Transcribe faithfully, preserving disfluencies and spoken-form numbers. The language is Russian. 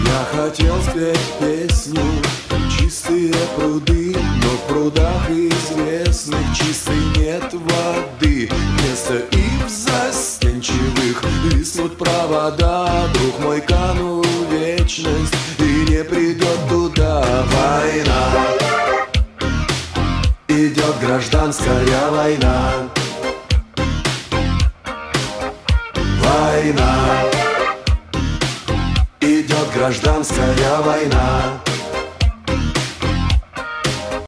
Я хотел спеть песню «Чистые пруды», но в прудах известных чистой нет воды. Вместо их застенчивых виснут провода. Друг мой, канул в вечность и не придет туда. Война, идет гражданская война. Война, идет гражданская война.